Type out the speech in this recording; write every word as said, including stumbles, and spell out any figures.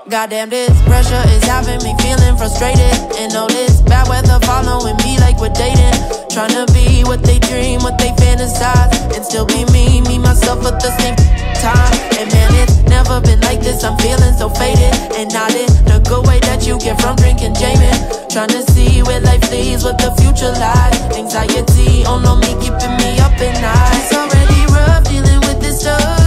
Goddamn, this pressure is having me feeling frustrated. And all this bad weather following me like we're dating. Trying to be what they dream, what they fantasize, and still be me, me, myself at the same time. And man, it's never been like this, I'm feeling so faded. And not in the good way that you get from drinking Jamie. Trying to see where life leads, what the future lies. Anxiety on me, keeping me up at night. It's already rough dealing with this stuff.